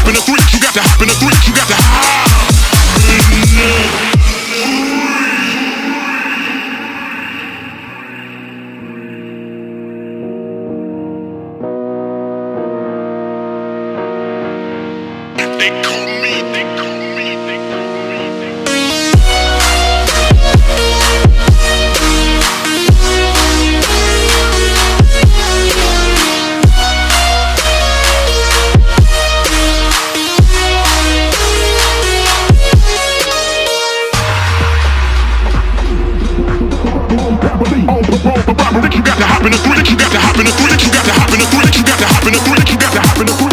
hop in the three, you got to hop in the three, you got to hop. They call me, they call me, they call you got to hop in the three, you got to hop in the three, you got to hop in the three, you got to hop in the three, you got to hop in the three.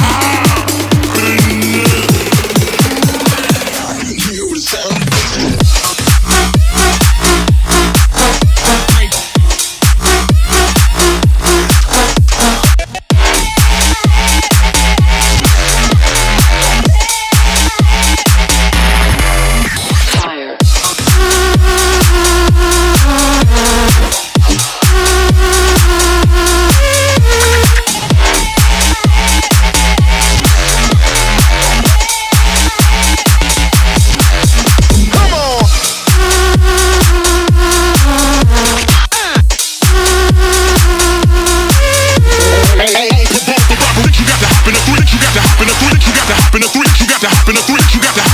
You got to hop in the three, you got to hop in the three, you got to hop in the three, you got to hop in the three, you got to